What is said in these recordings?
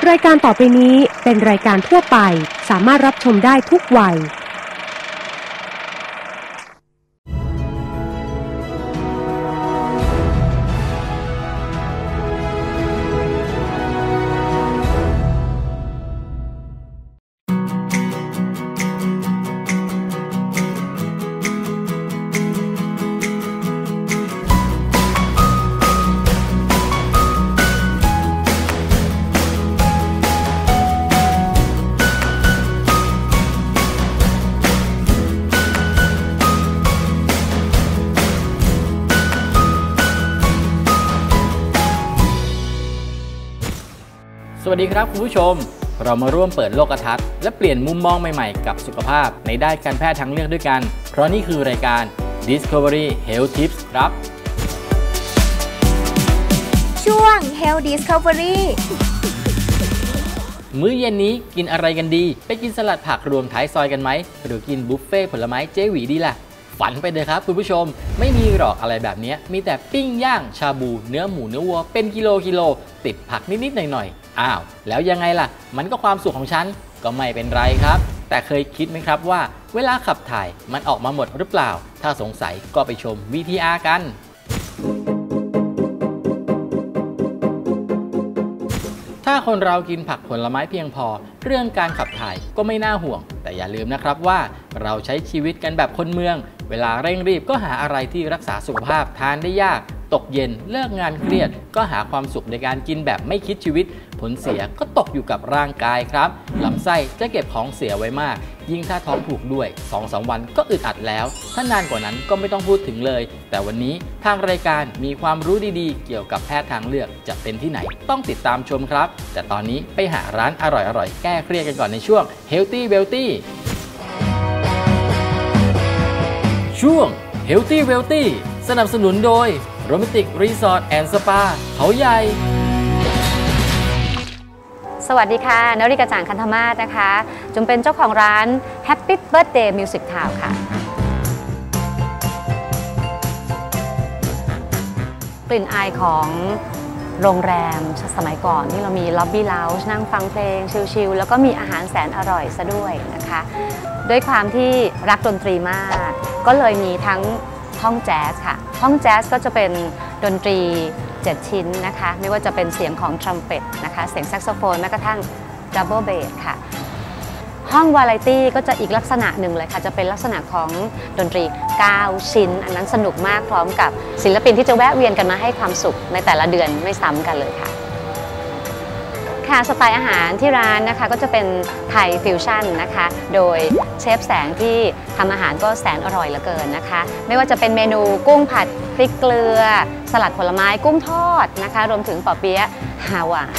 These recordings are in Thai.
รายการต่อไปนี้เป็นรายการทั่วไปสามารถรับชมได้ทุกวัยสวัสดีครับคุณผู้ชมเรามาร่วมเปิดโลกทัศน์และเปลี่ยนมุมมองใหม่ๆกับสุขภาพในด้านการแพทย์ทางเลือกด้วยกันเพราะนี่คือรายการ Discovery Health Tips ครับช่วง Health Discovery มื้อเย็นนี้กินอะไรกันดีไปกินสลัดผักรวมท้ายซอยกันไหมหรือกินบุฟเฟ่ผลไม้เจหวีดีล่ะฝันไปเลยครับคุณผู้ชมไม่มีหรอกอะไรแบบนี้มีแต่ปิ้งย่างชาบูเนื้อหมูเนื้อวัวเป็นกิโลติดผักนิดๆหน่อยๆอ้าวแล้วยังไงล่ะมันก็ความสุขของฉันก็ไม่เป็นไรครับแต่เคยคิดไหมครับว่าเวลาขับถ่ายมันออกมาหมดหรือเปล่าถ้าสงสัยก็ไปชม VTR กันถ้าคนเรากินผักผลไม้เพียงพอเรื่องการขับถ่ายก็ไม่น่าห่วงแต่อย่าลืมนะครับว่าเราใช้ชีวิตกันแบบคนเมืองเวลาเร่งรีบก็หาอะไรที่รักษาสุขภาพทานได้ยากตกเย็นเลิกงานเครียดก็หาความสุขในการกินแบบไม่คิดชีวิตผลเสียก็ตกอยู่กับร่างกายครับลำไส้จะเก็บของเสียไว้มากยิ่งถ้าท้องผูกด้วย 2-3 วันก็อึดอัดแล้วถ้านานกว่านั้นก็ไม่ต้องพูดถึงเลยแต่วันนี้ทางรายการมีความรู้ดีๆเกี่ยวกับแพทย์ทางเลือกจะเป็นที่ไหนต้องติดตามชมครับแต่ตอนนี้ไปหาร้านอร่อยๆแก้เครียดกันก่อนในช่วง Healthy Wealthy ช่วง Healthy Wealthy สนับสนุนโดยโรแมนติกรีสอร์ทแอนด์สปาเขาใหญ่สวัสดีค่ะนริกาจ่างคันธมาศนะคะจุมเป็นเจ้าของร้าน Happy Birthday Music Town ค่ะกลิ่นอายของโรงแรมสมัยก่อนที่เรามีล็อบบี้เลาจ์นั่งฟังเพลงชิลๆแล้วก็มีอาหารแสนอร่อยซะด้วยนะคะด้วยความที่รักดนตรีมากก็เลยมีทั้งห้องแจ๊สค่ะห้องแจ๊สก็จะเป็นดนตรี7 ชิ้นนะคะไม่ว่าจะเป็นเสียงของทรัมเป็ตนะคะเสียงแซกโซโฟนแม้กระทั่งดับเบิลเบสค่ะห้องวาไรตี้ก็จะอีกลักษณะหนึ่งเลยค่ะจะเป็นลักษณะของดนตรี9 ชิ้นอันนั้นสนุกมากพร้อมกับศิลปินที่จะแวะเวียนกันมาให้ความสุขในแต่ละเดือนไม่ซ้ำกันเลยค่ะค่ะสไตล์อาหารที่ร้านนะคะก็จะเป็นไทยฟิวชั่นนะคะโดยเชฟแสงที่ทำอาหารก็แสนอร่อยเหลือเกินนะคะไม่ว่าจะเป็นเมนูกุ้งผัดพริกเกลือสลัดผลไม้กุ้งทอดนะคะรวมถึงปอเปี๊ยะฮาวาย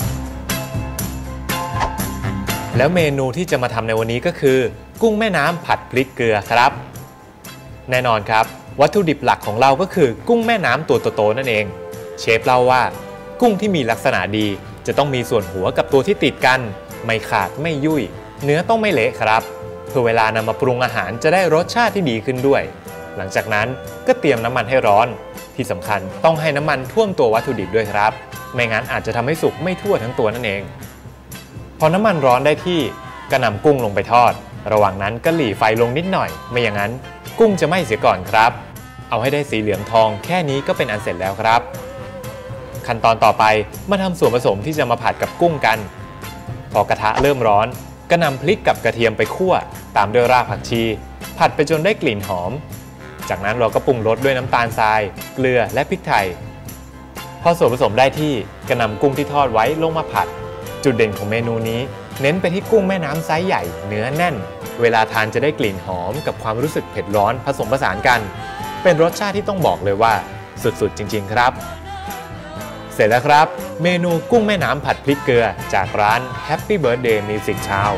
แล้วเมนูที่จะมาทำในวันนี้ก็คือกุ้งแม่น้ำผัดพริกเกลือครับแน่นอนครับวัตถุดิบหลักของเราก็คือกุ้งแม่น้ำตัวโตๆนั่นเองเชฟเล่าว่ากุ้งที่มีลักษณะดีจะต้องมีส่วนหัวกับตัวที่ติดกันไม่ขาดไม่ยุ่ยเนื้อต้องไม่เละครับเพื่อเวลานำมาปรุงอาหารจะได้รสชาติที่ดีขึ้นด้วยหลังจากนั้นก็เตรียมน้ำมันให้ร้อนที่สำคัญต้องให้น้ำมันท่วมตัววัตถุดิบด้วยครับไม่งั้นอาจจะทำให้สุกไม่ทั่วทั้งตัวนั่นเองพอน้ำมันร้อนได้ที่ก็นำกุ้งลงไปทอดระหว่างนั้นก็หลีไฟลงนิดหน่อยไม่อย่างนั้นกุ้งจะไหม้เสียก่อนครับเอาให้ได้สีเหลืองทองแค่นี้ก็เป็นอันเสร็จแล้วครับขั้นตอนต่อไปมาทำส่วนผสมที่จะมาผัดกับกุ้งกันพอกระทะเริ่มร้อนก็นำพริกกับกระเทียมไปคั่วตามด้วยรากผักชีผัดไปจนได้กลิ่นหอมจากนั้นเราก็ปรุงรสด้วยน้ำตาลทรายเกลือและพริกไทยพอส่วนผสมได้ที่ก็นำกุ้งที่ทอดไว้ลงมาผัดจุดเด่นของเมนูนี้เน้นไปที่กุ้งแม่น้ำไซส์ใหญ่เนื้อแน่นเวลาทานจะได้กลิ่นหอมกับความรู้สึกเผ็ดร้อนผสมผสานกันเป็นรสชาติที่ต้องบอกเลยว่าสุดๆจริงๆครับเสร็จแล้วครับเมนูกุ้งแม่น้ำผัดพริกเกลือจากร้าน Happy Birthday Music Town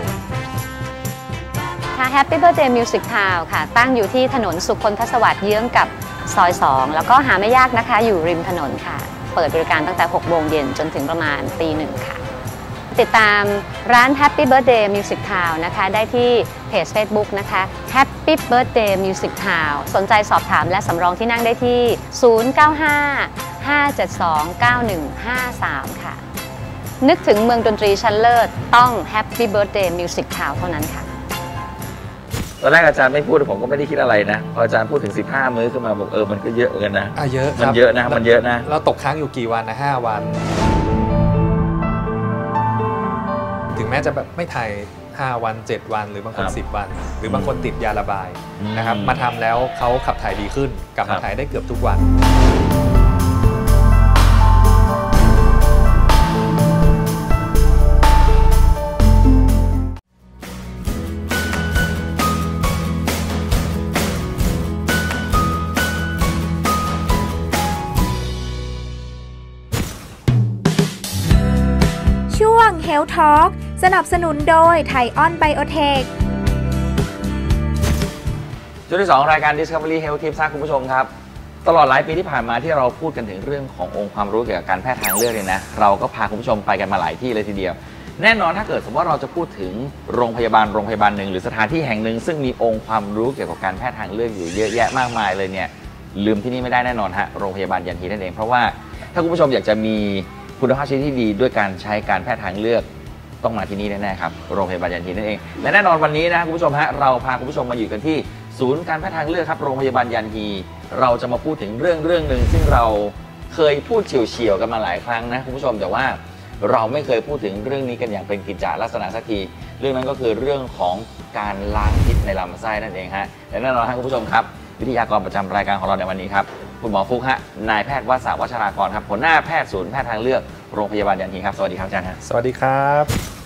ค่ะ Happy Birthday Music Town ค่ะตั้งอยู่ที่ถนนสุคนทศวรรษเยื้องกับซอย2แล้วก็หาไม่ยากนะคะอยู่ริมถนนค่ะเปิดบริการตั้งแต่ 6 โมงเย็นจนถึงประมาณตี 1ค่ะติดตามร้าน Happy Birthday Music Town นะคะได้ที่เพจ Facebook นะคะ Happy Birthday Music Town สนใจสอบถามและสำรองที่นั่งได้ที่ 095 572 9153 ค่ะนึกถึงเมืองดนตรีชั้นเลิศต้อง Happy Birthday Music Town เท่านั้นค่ะตอนแรกอาจารย์ไม่พูดผมก็ไม่ได้คิดอะไรนะพออาจารย์พูดถึง15 มื้อขึ้นมาบอกมันก็เยอะเหมือนกันนะเยอะมันเยอะนะมันเยอะนะเราตกค้างอยู่กี่วันนะ5 วันถึงแม้จะแบบไม่ถ่าย5 วัน7 วันหรือบางคน10 วันหรือบางคนติดยาระบายนะครับมาทำแล้วเขาขับถ่ายดีขึ้นกลับมาถ่ายได้เกือบทุกวันช่วง Health Talk สนับสนุนโดยไทออนไบโอเทคช่วงที่2รายการ Discovery Health Tips คุณผู้ชมครับตลอดหลายปีที่ผ่านมาที่เราพูดกันถึงเรื่องขององค์ความรู้เกี่ยวกับการแพทย์ทางเลือกเนี่ยนะเราก็พาคุณผู้ชมไปกันมาหลายที่เลยทีเดียวแน่นอนถ้าเกิดสมมติว่าเราจะพูดถึงโรงพยาบาลหนึ่งหรือสถานที่แห่งหนึ่งซึ่งมีองค์ความรู้เกี่ยวกับการแพทย์ทางเลือกอยู่เยอะแยะมากมายเลยเนี่ยลืมที่นี่ไม่ได้แน่นอนฮะโรงพยาบาลยันฮีนั่นเองเพราะว่าถ้าคุณผู้ชมอยากจะมีคุณภาพชีวิตที่ดีด้วยการใช้การแพทย์ทางเลือกต้องมาที่นี่แน่ๆครับโรงพยาบาลยันฮีนั่นเองและแน่นอนวันนี้นะคุณผู้ชมฮะเราพาคุณผู้ชมมาอยู่กันที่ศูนย์การแพทย์ทางเลือกครับโรงพยาบาลยันฮีเราจะมาพูดถึงเรื่องหนึ่งซึ่งเราเคยพูดเฉียวๆกันมาหลายครั้งนะคุณผู้ชมแต่ว่าเราไม่เคยพูดถึงเรื่องนี้กันอย่างเป็นกิจจลักษณะสักทีเรื่องนั้นก็คือเรื่องของการล้างพิษในลำไส้นั่นเองฮะและแน่นอนคุณผู้ชมครับวิทยากรประจำรายการของเราในวันนี้ครับคุณหมอฟุกฮะนายแพทย์วชวัชรากรครับหัวหน้าแพทย์ศูนย์แพทย์ทางเลือกโรงพยาบาลยันฮีครับสวัสดีครับอาจารย์ฮะสวัสดีครับ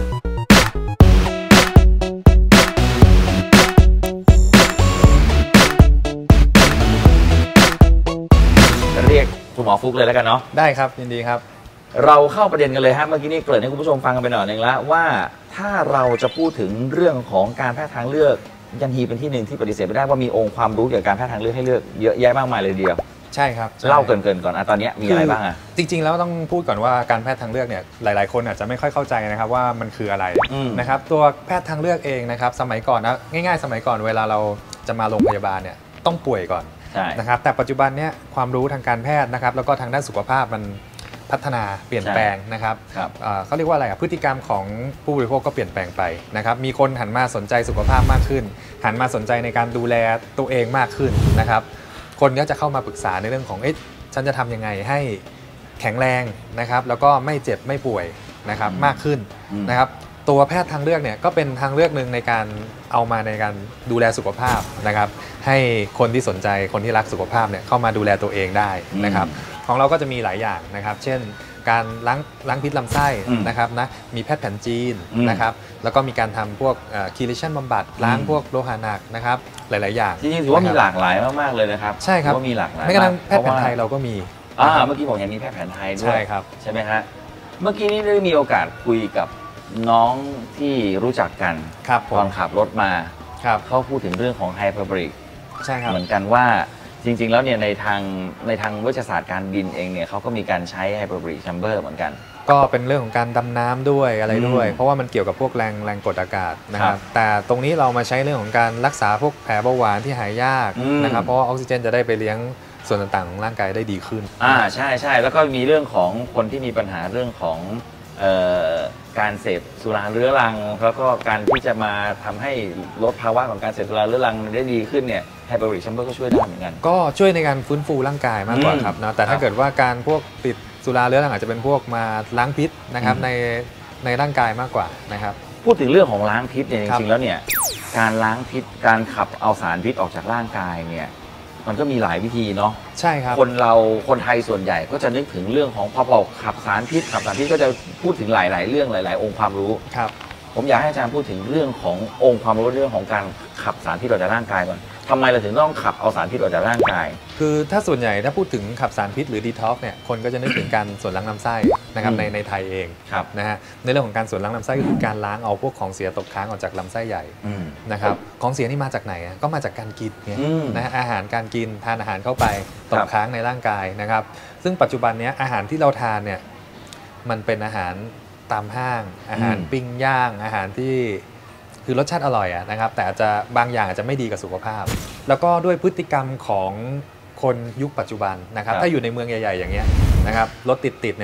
เรียกคุณหมอฟุกเลยแล้วกันเนาะได้ครับยินดีครับเราเข้าประเด็นกันเลยฮะเมื่อกี้นี่เกริ่นให้คุณผู้ชมฟังกันไปหน่อยนึงแล้วว่าถ้าเราจะพูดถึงเรื่องของการแพทย์ทางเลือกยันฮีเป็นที่หนึ่งที่ปฏิเสธไม่ได้ว่ามีองค์ความรู้เกี่ยวกับการแพทย์ทางเลือกให้เลือกเยอะแยะมากมายเลยเดียวใช่ครับเล่าเกินก่อนตอนนี้มีอะไรบ้างอ่ะจริงๆแล้วต้องพูดก่อนว่าการแพทย์ทางเลือกเนี่ยหลายๆคนอาจจะไม่ค่อยเข้าใจนะครับว่ามันคืออะไรนะครับตัวแพทย์ทางเลือกเองนะครับสมัยก่อนนะง่ายๆสมัยก่อนเวลาเราจะมาโรงพยาบาลเนี่ยต้องป่วยก่อนนะครับแต่ปัจจุบันเนี่ยความรู้ทางการแพทย์นะครับแล้วก็ทางด้านสุขภาพมันพัฒนาเปลี่ยนแปลงนะครับเขาเรียกว่าอะไรพฤติกรรมของผู้บริโภคก็เปลี่ยนแปลงไปนะครับมีคนหันมาสนใจสุขภาพมากขึ้นหันมาสนใจในการดูแลตัวเองมากขึ้นนะครับคนก็จะเข้ามาปรึกษาในเรื่องของฉันจะทำยังไงให้แข็งแรงนะครับแล้วก็ไม่เจ็บไม่ป่วยนะครับมากขึ้นนะครับตัวแพทย์ทางเลือกเนี่ยก็เป็นทางเลือกหนึ่งในการเอามาในการดูแลสุขภาพนะครับให้คนที่สนใจคนที่รักสุขภาพเนี่ยเข้ามาดูแลตัวเองได้นะครับของเราก็จะมีหลายอย่างนะครับเช่นการล้างพิษลำไส้นะครับนะมีแพทย์แผนจีนนะครับแล้วก็มีการทำพวกคีริชันบำบัดล้างพวกโลหะหนักนะครับหลายๆอย่างจริงๆถือว่ามีหลากหลายมากๆเลยนะครับใช่ครับว่ามีหลากหลายไม่กระทั่งแพทย์แผนไทยเราก็มีเมื่อกี้ผมยังมีแพทย์แผนไทยด้วยใช่ครับใช่ไหมฮะเมื่อกี้นี้ได้มีโอกาสคุยกับน้องที่รู้จักกันตอนขับรถมาเขาพูดถึงเรื่องของไฮเปอร์บริกใช่ครับเหมือนกันว่าจริงๆแล้วเนี่ยในทางวิทยาศาสตร์การบินเองเนี่ยเขาก็มีการใช้ไฮเปอร์บริกแชมเบอร์เหมือนกันก็เป็นเรื่องของการดำน้ำด้วยอะไรด้วยเพราะว่ามันเกี่ยวกับพวกแรงกดอากาศนะครับแต่ตรงนี้เรามาใช้เรื่องของการรักษาพวกแผลเบาหวานที่หายยากนะครับเพราะว่าออกซิเจนจะได้ไปเลี้ยงส่วนต่างๆของร่างกายได้ดีขึ้นใช่แล้วก็มีเรื่องของคนที่มีปัญหาเรื่องของการเสพสุราเรื้อรังแล้วก็การที่จะมาทำให้ลดภาวะของการเสพสุราเรื้อรังได้ดีขึ้นเนี่ยไฮเปอร์บริกแชมเบอร์ก็ช่วยได้เหมือนกันก็ช่วยในการฟื้นฟูร่างกายมากกว่าครับนะแต่ถ้าเกิดว่าการพวกติดสุราเรื้อรังอาจจะเป็นพวกมาล้างพิษนะครับในร่างกายมากกว่านะครับพูดถึงเรื่องของล้างพิษเนี่ยจริงๆแล้วเนี่ยการล้างพิษการขับเอาสารพิษออกจากร่างกายเนี่ยมันก็มีหลายวิธีเนาะใช่ครับคนไทยส่วนใหญ่ก็จะนึกถึงเรื่องของพอขับสารพิษก็จะพูดถึงหลายๆเรื่องหลายๆองค์ความรู้ครับผมอยากให้อาจารย์พูดถึงเรื่องขององค์ความรู้เรื่องของการขับสารพิษออกจากร่างกายก่อนทำไมเราถึงต้องขับเอาสารพิษออกจากร่างกายคือถ้าส่วนใหญ่ถ้าพูดถึงขับสารพิษหรือดีท็อกเนี่ยคนก็จะนึกถึงการส่วนล้างลำไส้นะครับในไทยเองนะฮะในเรื่องของการส่วนล้างลำไส้ก็คือการล้างเอาพวกของเสียตกค้างออกจากลำไส้ใหญ่นะครับของเสียนี่มาจากไหนก็มาจากการกินเนี่ยนะอาหารการกินทานอาหารเข้าไปตกค้างในร่างกายนะครับซึ่งปัจจุบันนี้อาหารที่เราทานเนี่ยมันเป็นอาหารตามห้างอาหารปิ้งย่างอาหารที่คือรสชาติอร่อยนะครับแต่อาจจะบางอย่างอาจจะไม่ดีกับสุขภาพแล้วก็ด้วยพฤติกรรมของคนยุคปัจจุบันนะครับถ้าอยู่ในเมืองใหญ่ๆอย่างเงี้ยนะครับรถติดเนี่ย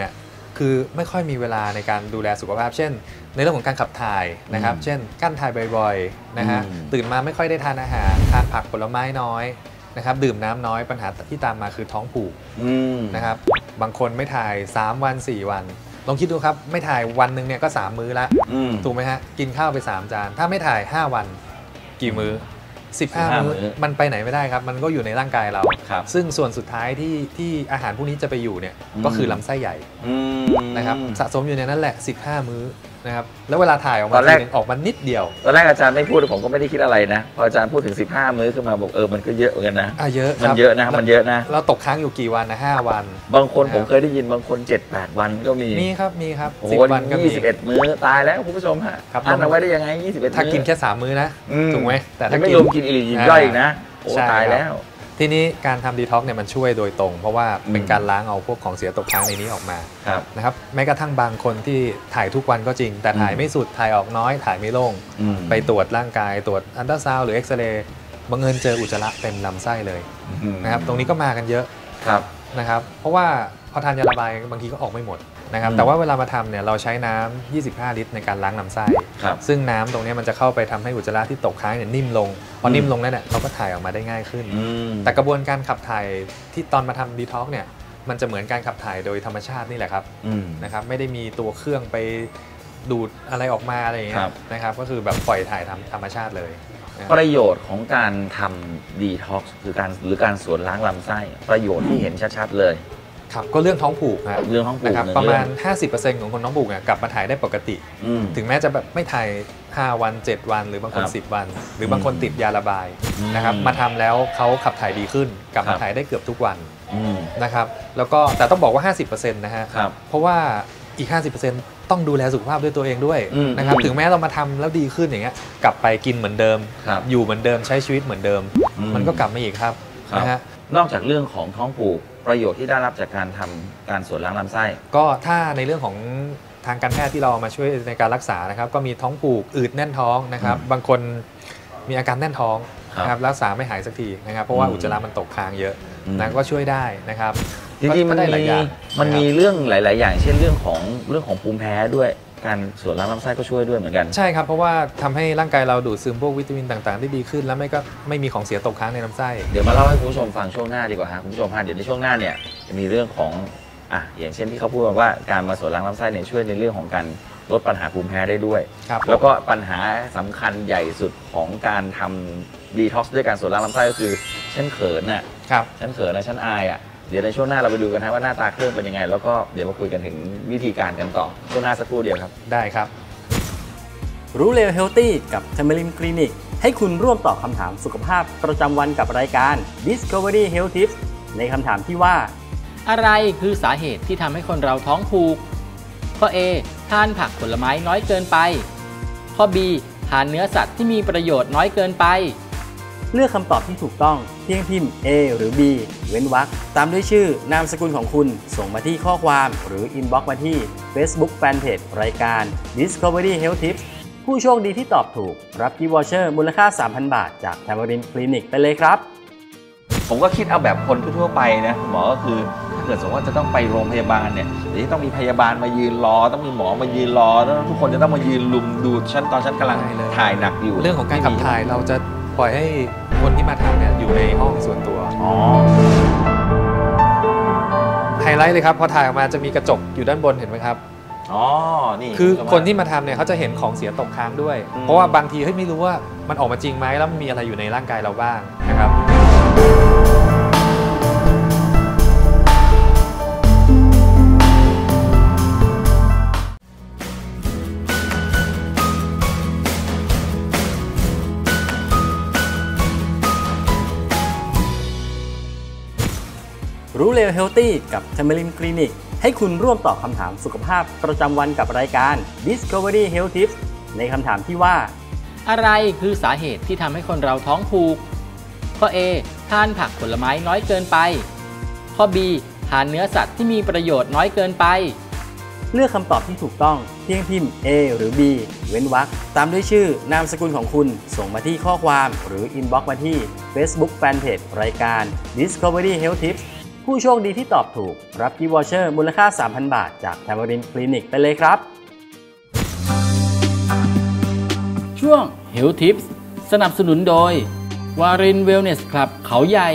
คือไม่ค่อยมีเวลาในการดูแลสุขภาพเช่นในเรื่องของการขับถ่ายนะครับเช่นกั้นถ่ายบ่อยๆนะฮะตื่นมาไม่ค่อยได้ทานอาหารทานผักผลไม้น้อยนะครับดื่มน้ำน้อยปัญหาที่ตามมาคือท้องผูกนะครับบางคนไม่ถ่าย3วัน4วันลองคิดดูครับไม่ถ่ายวันหนึ่งเนี่ยก็3มื้อละถูกไหมฮะกินข้าวไป3จานถ้าไม่ถ่าย5วันกี่มื้อ15 มื้อมันไปไหนไม่ได้ครับมันก็อยู่ในร่างกายเราซึ่งส่วนสุดท้ายที่อาหารพวกนี้จะไปอยู่เนี่ยก็คือลำไส้ใหญ่นะครับสะสมอยู่ในนั้นแหละ15 มื้อนะครับแล้วเวลาถ่ายออกมาออกมานิดเดียวตอนแรกอาจารย์ไม่พูดผมก็ไม่ได้คิดอะไรนะพออาจารย์พูดถึง15 มื้อขึ้นมาบอกมันก็เยอะเหมือนกันนะเยอะมันเยอะนะมันเยอะนะเราตกค้างอยู่กี่วันนะ5 วันบางคนผมเคยได้ยินบางคน 7-8 วันก็มีครับ 10 วันก็มี21 มื้อตายแล้วคุณผู้ชมฮะอั้นเอาไว้ได้ยังไง21 ถ้ากินแค่3 มื้อนะถูกไหมแต่ถ้าไม่รวมกินอิริย่อยอีกนะตายแล้วทีนี้การทำดีท็อกซ์เนี่ยมันช่วยโดยตรงเพราะว่าเป็นการล้างเอาพวกของเสียตกค้างในนี้ออกมานะครับแม้กระทั่งบางคนที่ถ่ายทุกวันก็จริงแต่ถ่ายไม่สุดถ่ายออกน้อยถ่ายไม่ลงไปตรวจร่างกายตรวจอัลตราซาวด์หรือเอ็กซเรย์บังเอิญเจออุจจาระเต็มลำไส้เลยนะครับตรงนี้ก็มากันเยอะนะครับเพราะว่าพอทานยาระบายบางทีก็ออกไม่หมดนะครับแต่ว่าเวลามาทำเนี่ยเราใช้น้ำ25 ลิตรในการล้างลำไส้ซึ่งน้ำตรงนี้มันจะเข้าไปทำให้อุจจาระที่ตกค้างเนี่ยนิ่มลงพอนิ่มลงแล้วเนี่ยเราก็ถ่ายออกมาได้ง่ายขึ้นแต่กระบวนการขับถ่ายที่ตอนมาทำดีท็อกซ์เนี่ยมันจะเหมือนการขับถ่ายโดยธรรมชาตินี่แหละครับนะครับไม่ได้มีตัวเครื่องไปดูดอะไรออกมาอะไรอย่างเงี้ยนะครับก็คือแบบปล่อยถ่ายธรรมชาติเลยประโยชน์ของการทำดีท็อกซ์คือการสวนล้างลำไส้ประโยชน์ที่เห็นชัดๆเลยครับก็เรื่องท้องผูกครับเรื่องท้องผูกนะครับประมาณ 50% ของคนท้องผูกเนี่ยกลับมาถ่ายได้ปกติถึงแม้จะแบบไม่ถ่าย5 วัน7 วันหรือบางคน10 วันหรือบางคนติดยาระบายนะครับมาทำแล้วเขาขับถ่ายดีขึ้นกลับมาถ่ายได้เกือบทุกวันนะครับแล้วก็แต่ต้องบอกว่า 50% นะฮะเพราะว่าอีก 50%ต้องดูแลสุขภาพด้วยตัวเองด้วยนะครับถึงแม้เรามาทำแล้วดีขึ้นอย่างเงี้ยกลับไปกินเหมือนเดิมอยู่เหมือนเดิมใช้ชีวิตเหมือนเดิมมันก็กลับมาอีกครับนะฮะนอกจากเรื่องของท้องผูกประโยชน์ที่ได้รับจากการทำการสวนล้างลำไส้ก็ถ้าในเรื่องของทางการแพทย์ที่เรามาช่วยในการรักษานะครับก็มีท้องผูกอืดแน่นท้องนะครับบางคนมีอาการแน่นท้องนะครับรักษาไม่หายสักทีนะครับเพราะว่าอุจจาระมันตกค้างเยอะนะก็ช่วยได้นะครับจริงๆมันมีเรื่องหลายๆอย่างเช่นเรื่องของภูมิแพ้ด้วยการสวนล้างลำไส้ก็ช่วยด้วยเหมือนกันใช่ครับเพราะว่าทำให้ร่างกายเราดูดซึมพวกวิตามินต่างๆได้ดีขึ้นแล้วไม่มีของเสียตกค้างในลำไส้เดี๋ยวมาเล่าให้คุณผู้ชมฟังช่วงหน้าดีกว่าครับคุณผู้ชมเดี๋ยวในช่วงหน้าเนี่ยจะมีเรื่องของอย่างเช่นที่เขาพูดว่าการมาสวนล้างลำไส้เนี่ยช่วยในเรื่องของการลดปัญหาภูมิแพ้ได้ด้วยแล้วก็ปัญหาสำคัญใหญ่สุดของการทำดีท็อกซ์ด้วยการสวนล้างลำไส้ก็คือฉันเขินน่ะฉันเขินนะฉันอายเดี๋ยวในช่วงหน้าเราไปดูกันว่าหน้าตาเครื่องเป็นยังไงแล้วก็เดี๋ยวมาคุยกันถึงวิธีการกันต่อช่วงหน้าสักครู่เดียวครับได้ครับรู้เร็วเฮลตี้กับเทมเมลินคลินิกให้คุณร่วมตอบคำถามสุขภาพประจำวันกับรายการ Discovery Health Tips ในคำถามที่ว่าอะไรคือสาเหตุที่ทำให้คนเราท้องผูกข้อ A ทานผักผลไม้น้อยเกินไปข้อ B ทานเนื้อสัตว์ที่มีประโยชน์น้อยเกินไปเลือกคำตอบที่ถูกต้องเพียงพิมพ์ A หรือ B เว้นวรรคตามด้วยชื่อนามสกุลของคุณส่งมาที่ข้อความหรืออินบ็อกซ์มาที่ Facebook Fanpage รายการ Discovery Health Tips ผู้โชคดีที่ตอบถูกรับกิฟต์วอเชอร์มูลค่า 3,000 บาทจาก Tamarin Clinic ไปเลยครับผมก็คิดเอาแบบคนทั่วไปนะหมอก็คือถ้าเกิดสมมติว่าจะต้องไปโรงพยาบาลเนี่ยเดี๋ยวต้องมีพยาบาลมายืนรอต้องมีหมอมายืนรอแล้วทุกคนจะต้องมายืนลุมดูตอนฉันกำลังถ่ายหนักอยู่เรื่องของการขับถ่ายเราจะปล่อยให้คนที่มาทำเนี่ยอยู่ในห้องส่วนตัวไฮไลท์เลยครับพอถ่ายออกมาจะมีกระจกอยู่ด้านบนเห็นไหมครับนี่คือคนที่มาทำเนี่ยเขาจะเห็นของเสียตกค้างด้วยเพราะว่าบางทีไม่รู้ว่ามันออกมาจริงไหมแล้วมีอะไรอยู่ในร่างกายเราบ้างนะครับรู้เร็วเฮลตี้กับเทมเมลินคลินิกให้คุณร่วมตอบคำถามสุขภาพประจำวันกับรายการ Discovery Health Tips ในคำถามที่ว่าอะไรคือสาเหตุที่ทำให้คนเราท้องผูกข้อ A ทานผักผลไม้น้อยเกินไปข้อ B ทานเนื้อสัตว์ที่มีประโยชน์น้อยเกินไปเลือกคำตอบที่ถูกต้องเพียงพิมพ์ A หรือ B เว้นวรรคตามด้วยชื่อนามสกุลของคุณส่งมาที่ข้อความหรืออินบ็อกซ์มาที่ Facebook Fanpage รายการ Discovery Health Tips ผผู้โชคดีที่ตอบถูกรับกิฟต์วอเชอร์มูลค่า 3,000 บาทจาก Tamarind Clinic ไปเลยครับช่วง Health Tips สนับสนุนโดย Warin Wellness Club เขาใหญ่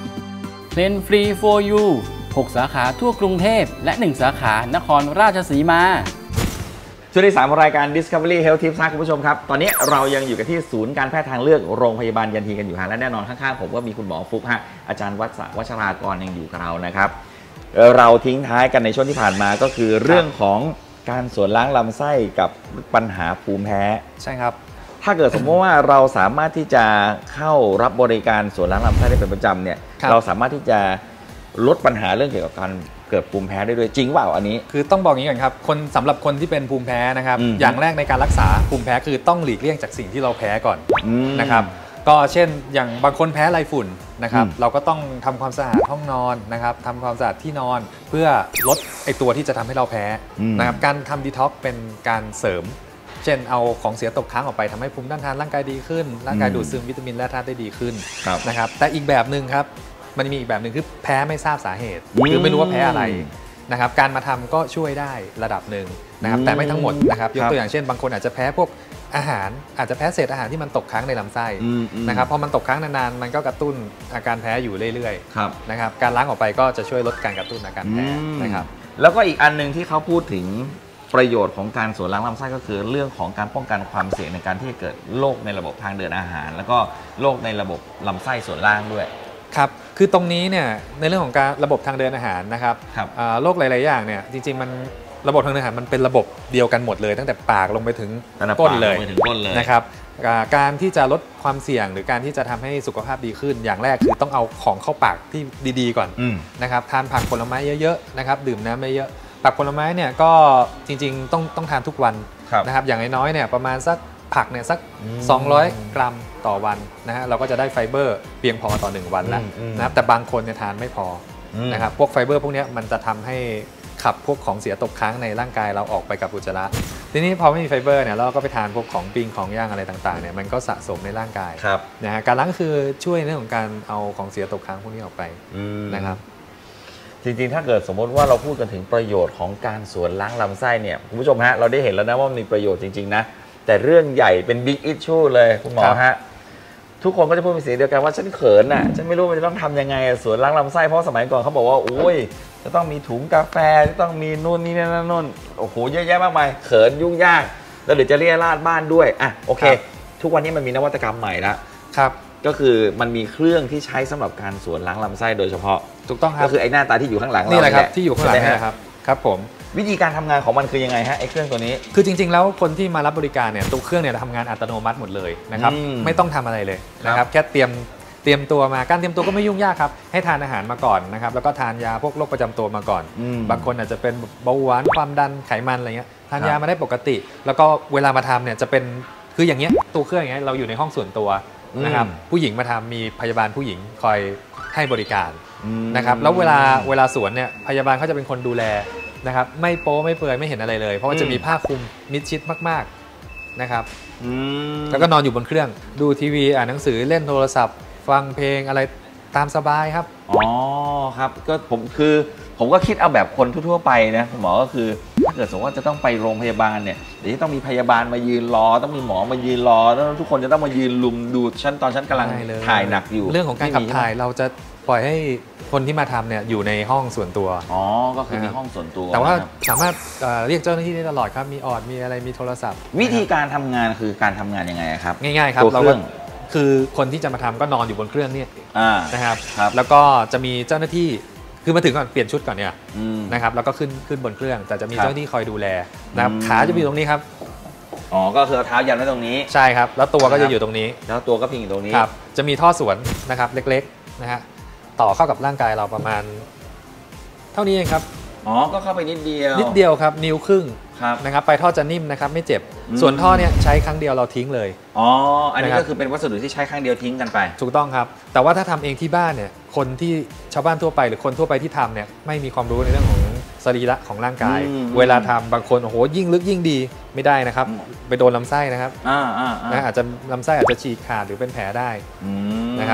Plan Free for You 6 สาขาทั่วกรุงเทพและ 1 สาขานครราชสีมาช่วงที่ 3 ของรายการ Discovery Health Tips คุณผู้ชมครับตอนนี้เรายังอยู่กันที่ศูนย์การแพทย์ทางเลือกโรงพยาบาลยันทีกันอยู่ฮะและแน่นอนข้างๆผมก็มีคุณหมอฟุกฮะอาจารย์วัชรากรยังอยู่กับเรานะครับเราทิ้งท้ายกันในช่วงที่ผ่านมาก็คือเรื่องของการสวนล้างลำไส้กับปัญหาภูมิแพ้ใช่ครับถ้าเกิดสมมติว่าเราสามารถที่จะเข้ารับบริการสวนล้างลำไส้ได้เป็นประจำเนี่ยเราสามารถที่จะลดปัญหาเรื่องเกี่ยวกับการเกิดภูมิแพ้ได้ด้วยจริงเปล่าอันนี้คือต้องบอกอย่างนี้ก่อนครับสำหรับคนที่เป็นภูมิแพ้นะครับอย่างแรกในการรักษาภูมิแพ้คือต้องหลีกเลี่ยงจากสิ่งที่เราแพ้ก่อนนะครับก็เช่นอย่างบางคนแพ้ไรฝุ่นนะครับเราก็ต้องทำความสะอาดห้องนอนนะครับทำความสะอาดที่นอนเพื่อลดไอตัวที่จะทำให้เราแพ้นะครับการทำดีท็อกซ์เป็นการเสริมเช่นเอาของเสียตกค้างออกไปทำให้ภูมิต้านทานร่างกายดีขึ้นร่างกายดูดซึมวิตามินและธาตุได้ดีขึ้นนะครับแต่อีกแบบหนึ่งครับมันมีอีกแบบหนึ่งคือแพ้ไม่ทราบสาเหตุคือไม่รู้ว่าแพ้อะไรนะครับการมาทำก็ช่วยได้ระดับหนึ่งนะครับแต่ไม่ทั้งหมดนะครับยกตัวอย่างเช่นบางคนอาจจะแพ้พวกอาหารอาจจะแพ้เศษอาหารที่มันตกค้างในลำไส้นะครับพอมันตกค้างนานๆมันก็กระตุ้นอาการแพ้อยู่เรื่อยๆนะครับการล้างออกไปก็จะช่วยลดการกระตุ้นอาการแพ้นะครับแล้วก็อีกอันนึงที่เขาพูดถึงประโยชน์ของการสวนล้างลำไส้ก็คือเรื่องของการป้องกันความเสี่ยงในการที่จะเกิดโรคในระบบทางเดินอาหารแล้วก็โรคในระบบลำไส้ส่วนล่างด้วยครับคือตรงนี้เนี่ยในเรื่องของการระบบทางเดินอาหารนะครับโรคหลายๆอย่างเนี่ยจริงๆมันระบบทางเดินอาหารมันเป็นระบบเดียวกันหมดเลยตั้งแต่ปากลงไปถึงก้นเลยนะครับการที่จะลดความเสี่ยงหรือการที่จะทำให้สุขภาพดีขึ้นอย่างแรกคือต้องเอาของเข้าปากที่ดีๆก่อนนะครับทานผักผลไม้เยอะๆนะครับดื่มน้ำเยอะผักผลไม้เนี่ยก็จริงๆต้องทานทุกวันนะครับอย่างน้อยๆเนี่ยประมาณสักผักเนี่ยสัก200 กรัมต่อวันนะฮะเราก็จะได้ไฟเบอร์เพียงพอต่อ1วันแล้วนะครับแต่บางคนเนี่ยทานไม่พอนะครับพวกไฟเบอร์พวกนี้มันจะทำให้ขับพวกของเสียตกค้างในร่างกายเราออกไปกับอุจจาระทีนี้พอไม่มีไฟเบอร์เนี่ยเราก็ไปทานพวกของปิ้งของย่างอะไรต่างๆเนี่ยมันก็สะสมในร่างกายนะฮะการล้างคือช่วยในเรื่องของการเอาของเสียตกค้างพวกนี้ออกไปนะครับจริงๆถ้าเกิดสมมติว่าเราพูดกันถึงประโยชน์ของการสวนล้างลำไส้เนี่ยคุณผู้ชมฮะเราได้เห็นแล้วนะว่ามีประโยชน์จริงๆนะแต่เรื่องใหญ่เป็นบิ๊กอิชชูเลยคุณหมอฮะทุกคนก็จะพูดเป็นเสียงเดียวกันว่าฉันเขินอ่ะฉันไม่รู้มันจะต้องทำยังไงสวนล้างลำไส้เพราะสมัยก่อนเขาบอกว่าโอ้ยจะต้องมีถุงกาแฟจะต้องมีนู่นนี่นั่นนู่นโอ้โหเยอะแยะมากมายเขินยุ่งยากแล้วเดี๋ยวจะเรียราดบ้านด้วยอ่ะโอเคทุกวันนี้มันมีนวัตกรรมใหม่แล้วครับก็คือมันมีเครื่องที่ใช้สำหรับการสวนล้างลำไส้โดยเฉพาะถูกต้องครับก็คือไอ้หน้าตาที่อยู่ข้างหลังนี่แหละครับที่อยู่ข้างหลังนี่แหละครับครับผมวิธีการทำงานของมันคือยังไงฮะไอ้เครื่องตัวนี้คือจริงๆแล้วคนที่มารับบริการเนี่ยตัวเครื่องเนี่ยทำงานอัตโนมัติหมดเลยนะครับไม่ต้องทำอะไรเลยนะครับแค่เตรียมตัวมาการเตรียมตัวก็ไม่ยุ่งยากครับให้ทานอาหารมาก่อนนะครับแล้วก็ทานยาพวกโรคประจำตัวมาก่อนบางคนอาจจะเป็นเบาหวานความดันไขมันอะไรเงี้ยทานยามาได้ปกติแล้วก็เวลามาทำเนี่ยจะเป็นคืออย่างเงี้ยตัวเครื่องอย่างเงี้ยเราอยู่ในห้องส่วนตัวนะครับผู้หญิงมาทำมีพยาบาลผู้หญิงคอยให้บริการนะครับแล้วเวลาสวนเนี่ยพยาบาลเขาจะเป็นคนดูแลนะครับไม่โป๊ไม่เปื่อยไม่เห็นอะไรเลยเพราะว่าจะมีผ้าคลุมมิดชิดมากๆนะครับแล้วก็นอนอยู่บนเครื่องดูทีวีอ่านหนังสือเล่นโทรศัพท์ฟังเพลงอะไรตามสบายครับอ๋อครับก็ผมก็คิดเอาแบบคนทั่วๆไปนะหมอก็คือถ้าเกิดสมมติว่าจะต้องไปโรงพยาบาลเนี่ยเดี๋ยวต้องมีพยาบาลมายืนรอต้องมีหมอมายืนรอแล้วทุกคนจะต้องมายืนลุมดูตอนฉันกำลังถ่ายหนักอยู่เรื่องของการขับถ่ายเราจะปล่อยให้คนที่มาทำเนี่ยอยู่ในห้องส่วนตัวอ๋อก็คือมีห้องส่วนตัวแต่ว่าสามารถเรียกเจ้าหน้าที่ได้ตลอดครับมีออดมีอะไรมีโทรศัพท์วิธีการทำงานคือการทำงานยังไงครับง่ายๆครับเราคือคนที่จะมาทำก็นอนอยู่บนเครื่องเนี่ยนะครับแล้วก็จะมีเจ้าหน้าที่คือมาถึงก่อนเปลี่ยนชุดก่อนเนี่ยนะครับแล้วก็ขึ้นบนเครื่องแต่จะมีเจ้าหน้าที่คอยดูแลนะครับขาจะอยู่ตรงนี้ครับอ๋อก็คือเท้ายันไว้ตรงนี้ใช่ครับแล้วตัวก็จะอยู่ตรงนี้แล้วตัวก็พิงอยู่ตรงนี้ครับจะมีท่อสวนนะครับเล็กๆนะฮะต่อเข้ากับร่างกายเราประมาณเท่านี้เองครับอ๋อก็เข้าไปนิดเดียวครับนิ้วครึ่งนะครับไปท่อจะนิ่มนะครับไม่เจ็บส่วนท่อเนี่ยใช้ครั้งเดียวเราทิ้งเลยอ๋ออันนี้ก็คือเป็นวัสดุที่ใช้ครั้งเดียวทิ้งกันไปถูกต้องครับแต่ว่าถ้าทำเองที่บ้านเนี่ยคนที่ชาวบ้านทั่วไปหรือคนทั่วไปที่ทำเนี่ยไม่มีความรู้ในเรื่องของสรีระของร่างกายเวลาทำบางคนโอ้โหยิ่งลึกยิ่งดีไม่ได้นะครับไปโดนลำไส้นะครับอาจจะลำไส้อาจจะฉีกขาดหรือเป็นแผลได้นะครับ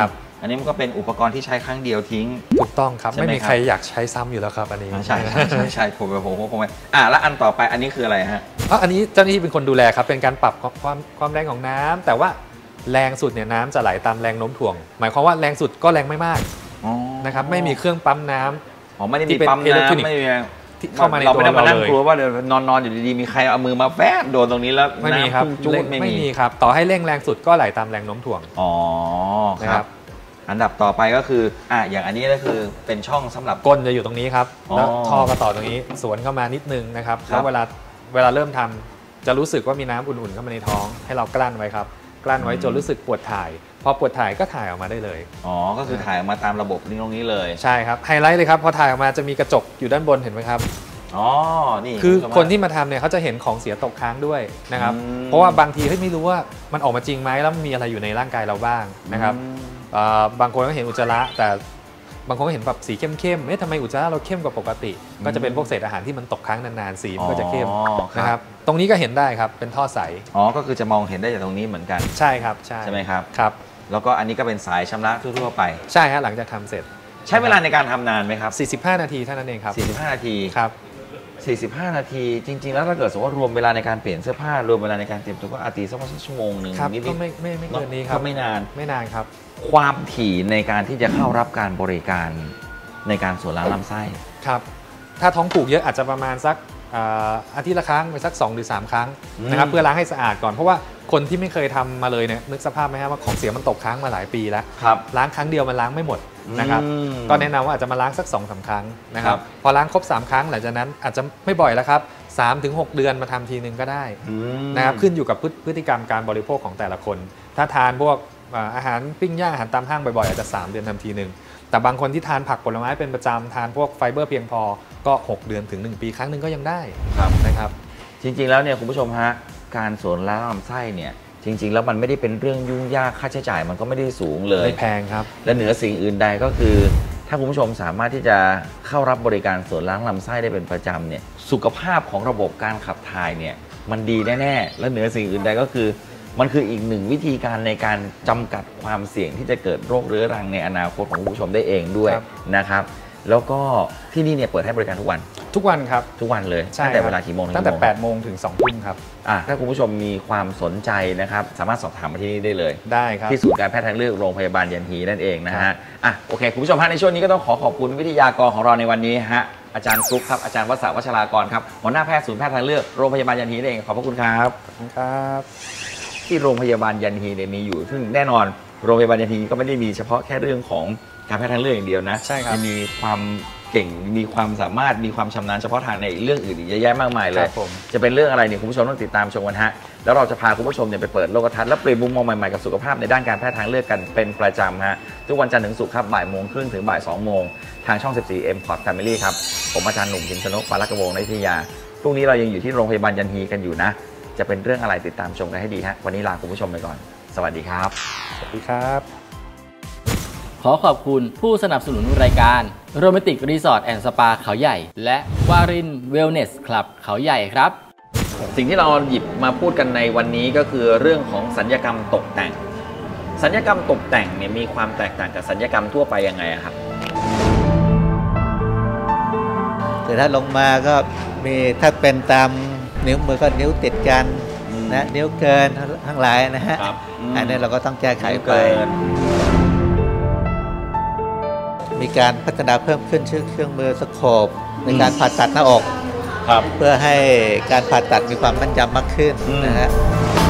อันนี้มันก็เป็นอุปกรณ์ที่ใช้ครั้งเดียวทิ้งถูกต้องครับใช่ไหมไม่มีใครอยากใช้ซ้ำอยู่แล้วครับอันนี้ใช่ใช่ผมแล้วอันต่อไปอันนี้คืออะไรฮะอันนี้เจ้าหน้าที่เป็นคนดูแลครับเป็นการปรับความแรงของน้ำแต่ว่าแรงสุดเนี่ยน้ำจะไหลตามแรงโน้มถ่วงหมายความว่าแรงสุดก็แรงไม่มากนะครับไม่มีเครื่องปั๊มน้ำไม่ได้มีปั๊มน้ำไม่มีเข้ามาในตัวเราเลยเราไม่ได้มานั่งกลัวว่าเดี๋ยวนอนอยู่ดีๆมีใครเอามือมาแฝงโดนตรงนี้แล้วไม่มีครับไม่มีครับต่อให้เร่งแรงสุดก็ไหลตามแรงโน้มถ่วงครับอันดับต่อไปก็คืออย่างอันนี้ก็คือเป็นช่องสำหรับก้นจะอยู่ตรงนี้ครับแล้วท่อก็ต่อตรงนี้สวนเข้ามานิดนึงนะครับแล้วเวลาเริ่มทำจะรู้สึกว่ามีน้ำอุ่นๆเข้ามาในท้องให้เรากลั้นไว้ครับกลั้นไว้จนรู้สึกปวดถ่ายพอปวดถ่ายก็ถ่ายออกมาได้เลยก็คือถ่ายออกมาตามระบบนี้ตรงนี้เลยใช่ครับไฮไลท์เลยครับพอถ่ายออกมาจะมีกระจกอยู่ด้านบนเห็นไหมครับนี่คือคนที่มาทำเนี่ยเขาจะเห็นของเสียตกค้างด้วยนะครับเพราะว่าบางทีไม่รู้ว่ามันออกมาจริงไหมแล้วมีอะไรอยู่ในร่างกายเราบ้างนะครับบางคนก็เห็นอุจจาระแต่บางคนก็เห็นแบบสีเข้มๆทำไมอุจจาระเราเข้มกว่าปกติก็จะเป็นพวกเศษอาหารที่มันตกค้างนานๆสีมันก็จะเข้มนะครับตรงนี้ก็เห็นได้ครับเป็นท่อใสก็คือจะมองเห็นได้จากตรงนี้เหมือนกันใช่ครับใช่ไหมครับครับแล้วก็อันนี้ก็เป็นสายชำระทั่วๆไปใช่ฮะหลังจากทำเสร็จใช้เวลาในการทำนานไหมครับ 45 นาทีเท่านั้นเองครับ 45 นาทีครับ 45 นาทีจริงๆแล้วถ้าเกิดสมมติว่ารวมเวลาในการเปลี่ยนเสื้อผ้ารวมเวลาในการเตรียมตัวก็อาจจะสักชั่วโมงหนึ่งนิดๆก็ไม่เกินนี้ครับก็ไม่นานครับความถี่ในการที่จะเข้ารับการบริการในการส่วนล้างลำไส้ครับถ้าท้องผูกเยอะอาจจะประมาณสักอาทิตย์ละครั้งไปสัก2 หรือ 3 ครั้งนะครับเพื่อล้างให้สะอาดก่อนเพราะว่าคนที่ไม่เคยทำมาเลยเนี่ยนึกสภาพไหมครับว่าของเสียมันตกค้างมาหลายปีแล้วล้างครั้งเดียวมันล้างไม่หมดนะครับก็แนะนำว่าอาจจะมาล้างสัก 2-3 ครั้งนะครับพอล้างครบ3 ครั้งหลังจากนั้นอาจจะไม่บ่อยแล้วครับ3-6 เดือนมาทำทีนึงก็ได้นะครับขึ้นอยู่กับพฤติกรรมการบริโภคของแต่ละคนถ้าทานพวกอาหารปิ้งย่างอาหารตามห้างบ่อยๆอาจจะ3 เดือนทำทีนึงแต่บางคนที่ทานผักผลไม้เป็นประจำทานพวกไฟเบอร์เพียงพอก็6 เดือนถึง1 ปีครั้งหนึ่งก็ยังได้นะครับจริงๆแล้วเนี่ยคุณผู้ชมฮะการส่วนล้างลำไส้เนี่ยจริงๆแล้วมันไม่ได้เป็นเรื่องยุ่งยากค่าใช้จ่ายมันก็ไม่ได้สูงเลยไม่แพงครับและเหนือสิ่งอื่นใดก็คือถ้าคุณผู้ชมสามารถที่จะเข้ารับบริการส่วนล้างลำไส้ได้เป็นประจำเนี่ยสุขภาพของระบบการขับถ่ายเนี่ยมันดีแน่ๆและเหนือสิ่งอื่นใดก็คือมันคืออีกหนึ่งวิธีการในการจำกัดความเสี่ยงที่จะเกิดโรคเรื้อรังในอนาคตของคุณผู้ชมได้เองด้วยนะครับแล้วก็ที่นี่เนี่ยเปิดให้บริการทุกวันครับทุกวันเลยตั้งแต่เวลากี่โมงตั้งแต่8 โมงถึง2 ทุ่มครับถ้าคุณผู้ชมมีความสนใจนะครับสามารถสอบถามมาที่นี่ได้เลยได้ครับที่ศูนย์การแพทย์ทางเลือกโรงพยาบาลยันฮีนั่นเองนะฮะโอเคคุณผู้ชมฮะในช่วงนี้ก็ต้องขอบคุณวิทยากรของเราในวันนี้ฮะอาจารย์ฟลุ๊กครับอาจารย์วสันต์ วัชรากรครับหัวหน้าแพทย์ศูนย์แพทย์ทางเลือกโรงพยาบาลยันฮีนั่นเองขอบพระคุณครับที่โรงพยาบาลยันฮีเนี่ยมีอยู่ซึ่งแน่นอนโรงพยาบาลยันฮีก็ไม่ได้มีเฉพาะแค่เรื่องของการแพทย์ทางเลือกอย่างเดียวนะใช่ครับมีความเก่งมีความสามารถมีความชำนาญเฉพาะทางในเรื่องอื่นอีกเยอะแยะมากมายเลยจะเป็นเรื่องอะไรเนี่ยคุณผู้ชมต้องติดตามชมกันฮะแล้วเราจะพาคุณผู้ชมเนี่ยไปเปิดโลกทัศน์และเปลี่ยนมุมมองใหม่ๆกับสุขภาพในด้านการแพทย์ทางเลือกกันเป็นประจำฮะทุกวันจันทร์ถึงศุกร์ครับบ่าย 1:30 นถึงบ่าย 2 โมงทางช่อง 14 M Pod Family ครับผมอาจารย์หนุ่มพิมพ์ชนก ปาลักกระวงในวิทยาพรุ่งนี้เรายังอยู่ที่โรงพยาบาลยันฮีกันอยู่นะจะเป็นเรื่องอะไรติดตามชมกันให้ดีฮะวันนี้ลาคุณผู้ชมไปก่อนสวัสดีครับสวัสดีครับขอขอบคุณผู้สนับสนุนรายการโรแมนติกรีสอร์ทแอนด์สปาเขาใหญ่และวารินเวลเนสคลับเขาใหญ่ครับสิ่งที่เราหยิบมาพูดกันในวันนี้ก็คือเรื่องของศัลยกรรมตกแต่งศัลยกรรมตกแต่งเนี่ยมีความแตกต่างกับศัลยกรรมทั่วไปยังไงครับแต่ถ้าลงมาก็มีถ้าเป็นตามนิ้วมือก็นิ้วติดกันนะนิ้วเกินทั้งหลายนะฮะอันนี้เราก็ต้องแก้ไขไปมีการพัฒนาเพิ่มขึ้นเครื่องมือสโคปในการผ่าตัดหน้าอกเพื่อให้การผ่าตัดมีความมั่นยำมากขึ้นนะฮะ